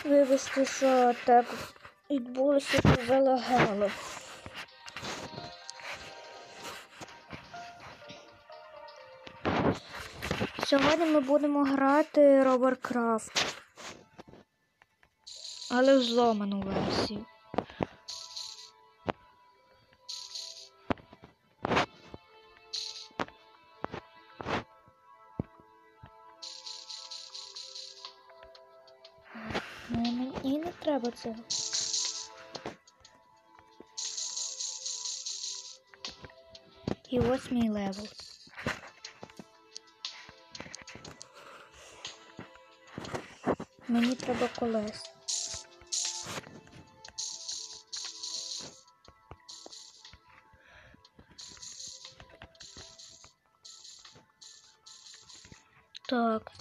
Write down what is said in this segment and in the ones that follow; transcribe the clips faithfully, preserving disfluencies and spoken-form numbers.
Вибачте, що так відбулося, що залагало. Сьогодні ми будемо грати Роберкрафт, але в зломану версію. Мені не треба цього. І ось мій левел. Мені треба колес. Так.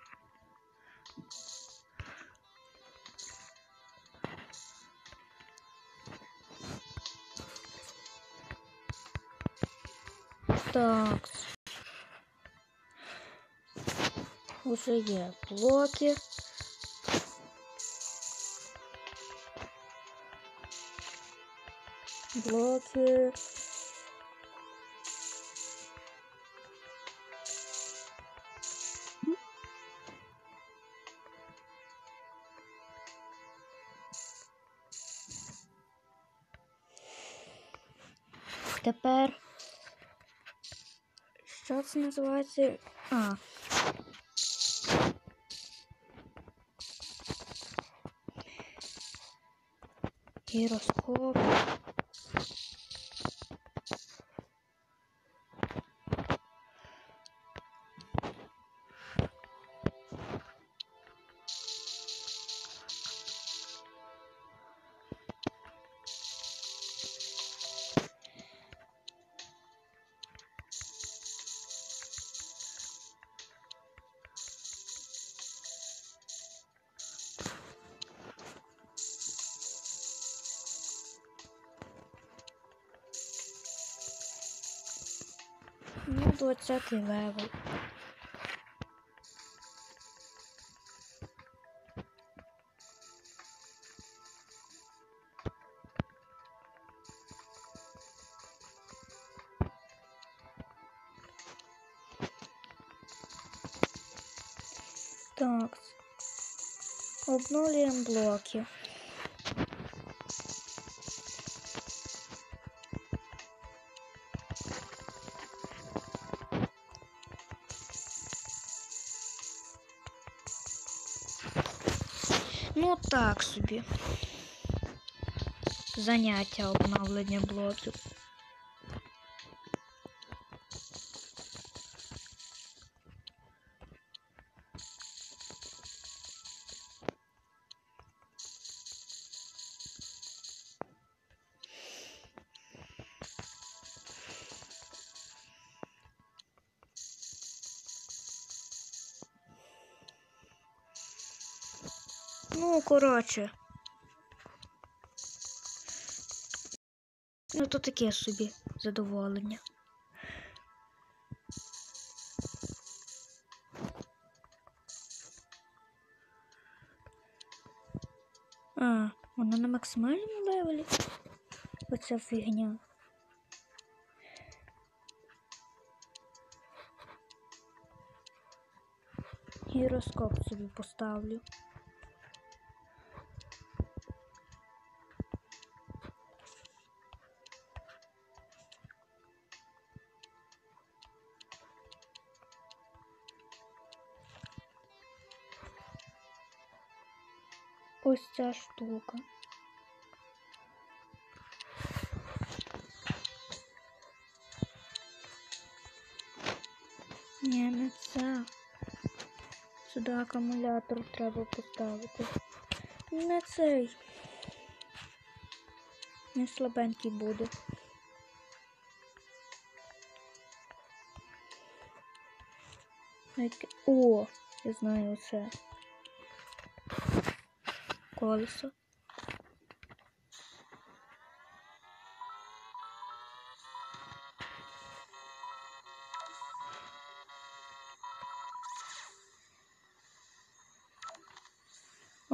Так. Уже є блоки. Блоки. Тепер, що це називається? А. Гіроскоп. Ну, двадцятий левел. Так. Обновлюємо блоки. Ну так собі. Заняття обновлення блоків. Ну, коротше. Ну, то таке собі задоволення. А, вона на максимальному левелі? Оця фігня. Гіроскоп собі поставлю. Ось ця штука. Ні, не це. Сюди акумулятор треба поставити. Не цей. Не слабенький буде. О, я знаю це. Колесо.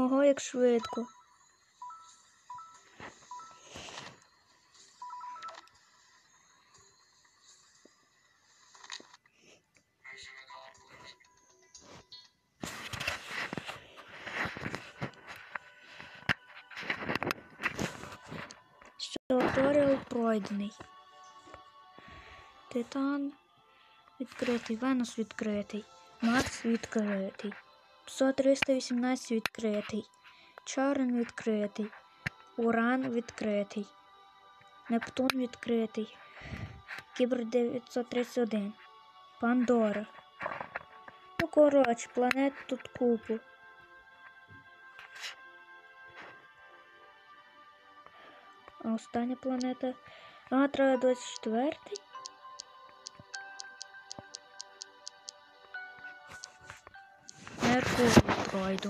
Ого, як швидко. Туторіал пройдений. Титан відкритий, Венус відкритий, Марс відкритий, Псо триста вісімнадцять відкритий, Чорн відкритий, Уран відкритий, Нептун відкритий, Кіпр дев'ятсот тридцять один, Пандора. Ну, коротше, планет тут купу. А остання планета... А, треба двадцять четвертий. Меркурій пройду.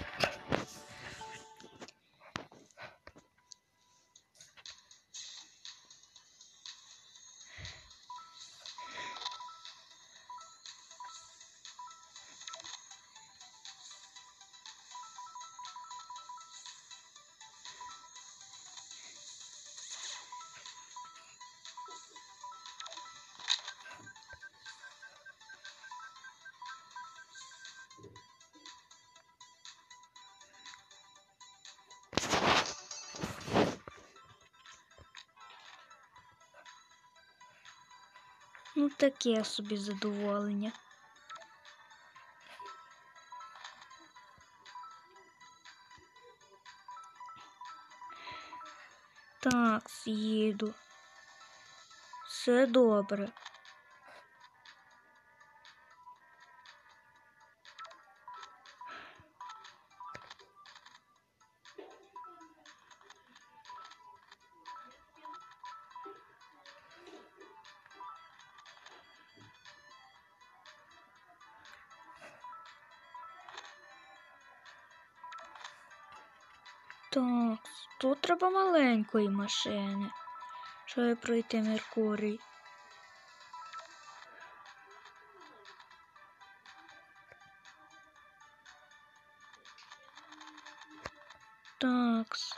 Ну, таке собі задоволення. Так, з'їду. Все добре. Так, тут треба маленької машини, щоб пройти Меркурій. Такс.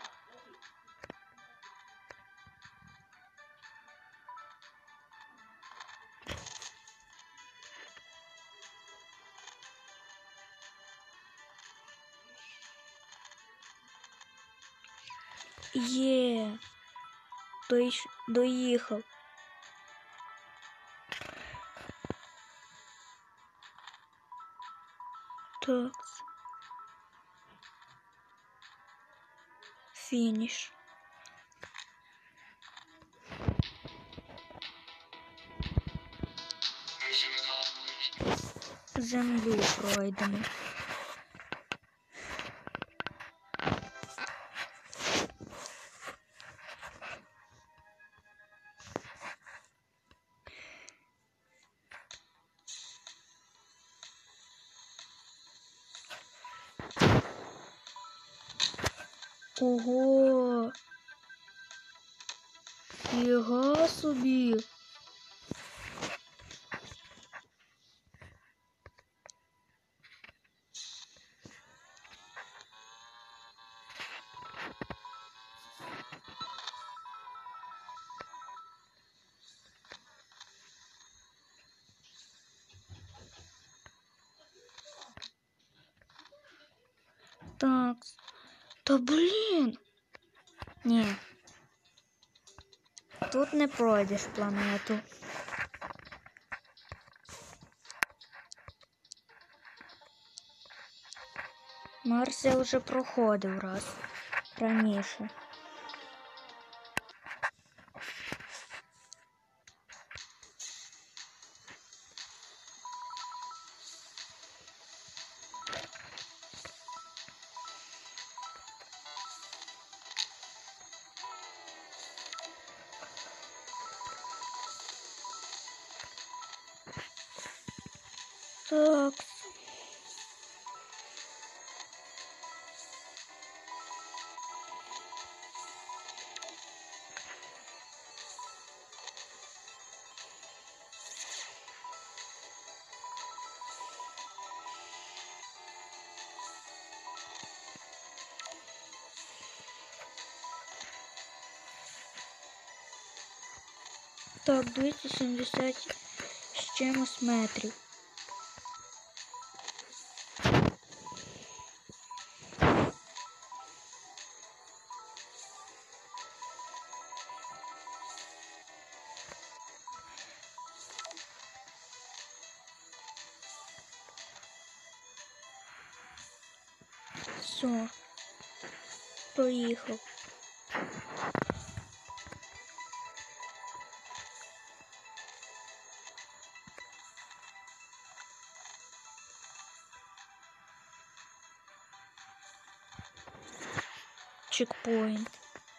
Є. Доїж... Доїхав. Такс. Фініш. Землю пройдемо. Ого! Фіга собі! Так, та блін! Ні. Тут не пройдеш планету. Марс я вже проходив раз раніше. Так. Так, двісті сімдесят з чимось метрів. Все, проїхав. Чекпоінт.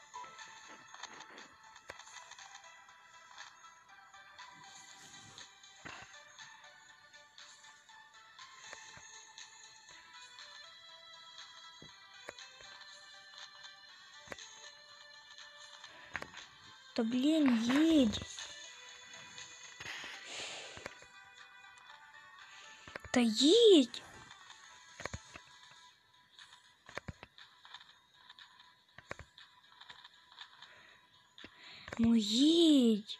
Та блін, їдь. Та їдь. Ну їдь.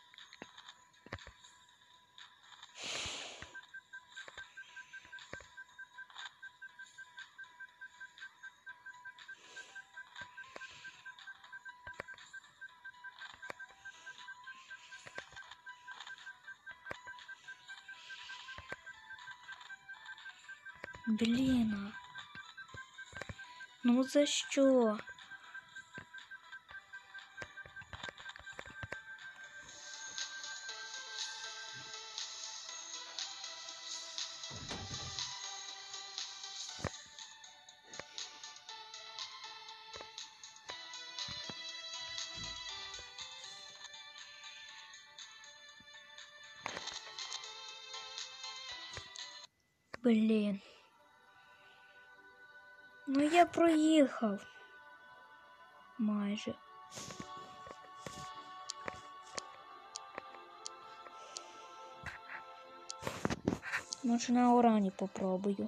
Блін. Ну за що? Блін. Ну я проїхав. Майже. Може на урані попробую.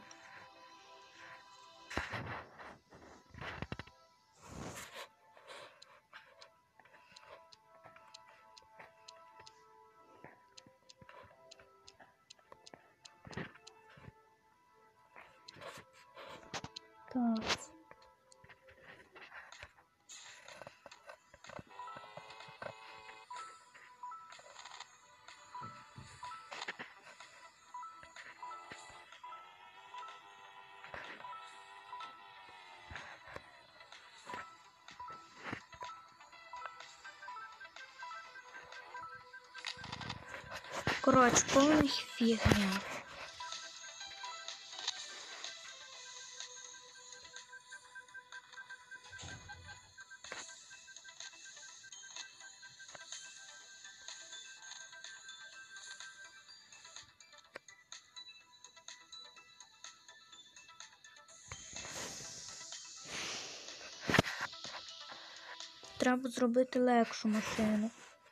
Так. Коротше, повна фігня. Треба зробити легшу машину.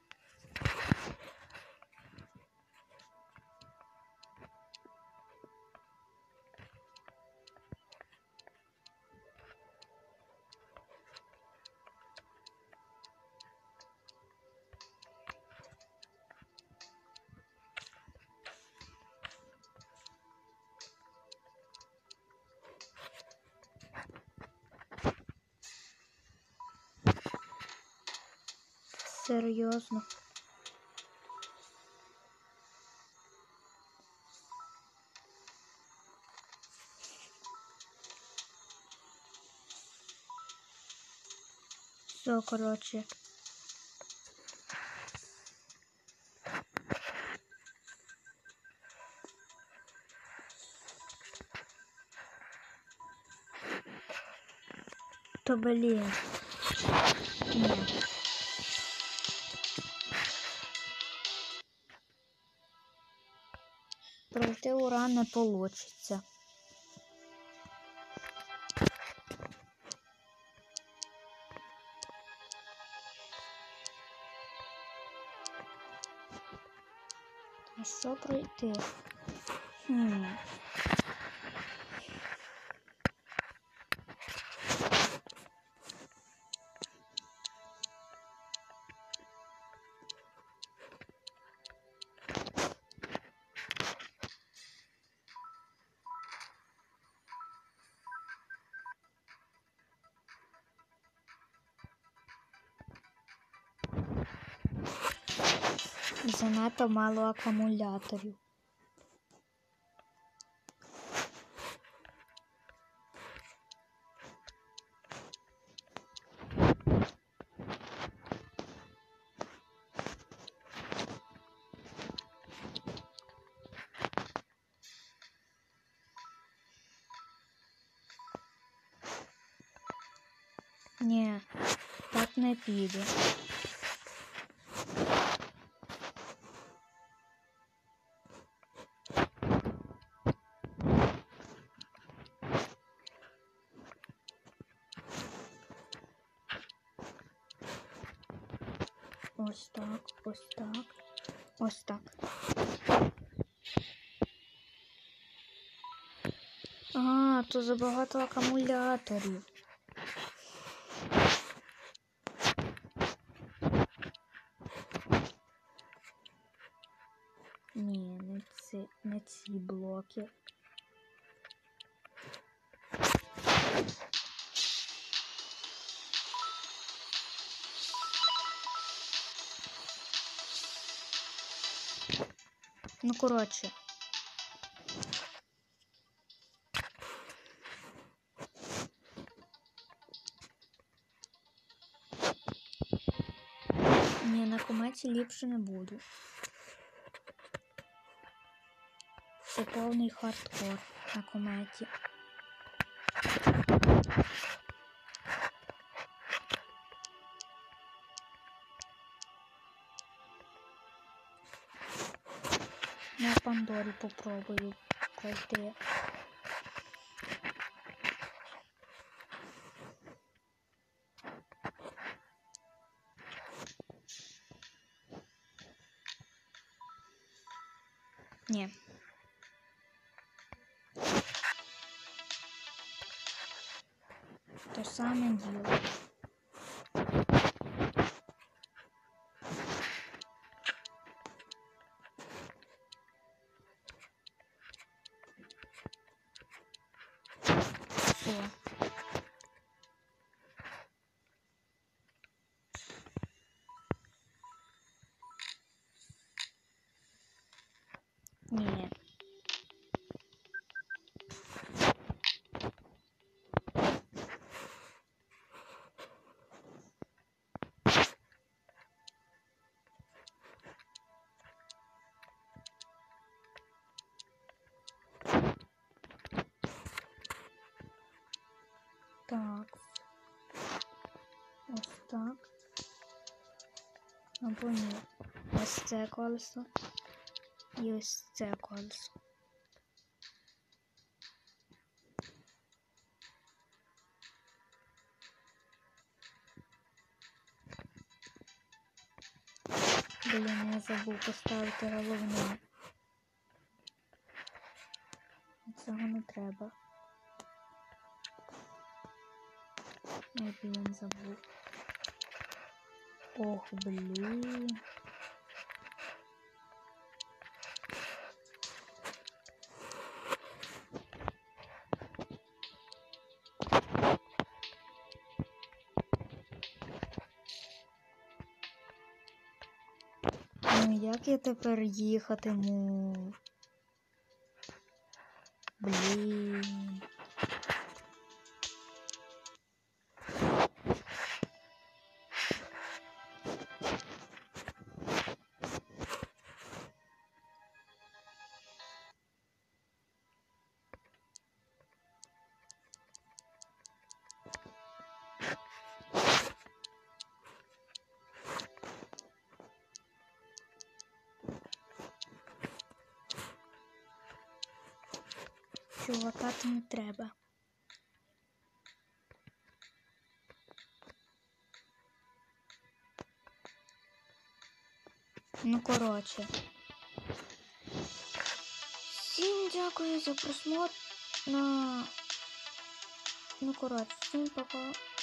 Серйозно. Все, коротше. То блін. Ні. Пройти уран не получиться. А що пройти? Хм. Занадто мало акумуляторів. Ні, так не піде. Ось так, ось так, ось так. А, то забагато акумуляторів. Ні, не ці, не ці блоки. Ну, коротше. Ні, на кометі ліпше не буду. Це повний хардкор на кометі. На Пандорі попробую пройти. Ні. То саме діло. Все. Ні. Так. Ось так. Або ні. Ось це колесо. І ось це колесо. Блін, я забув поставити головне. Цього не треба. Ой, блін, забув. Ох, блін. Ну, як я тепер їхатиму? Блін. Чувакати не треба. Ну, коротше. Всім дякую за просмотр на... Ну, коротше, всім пока.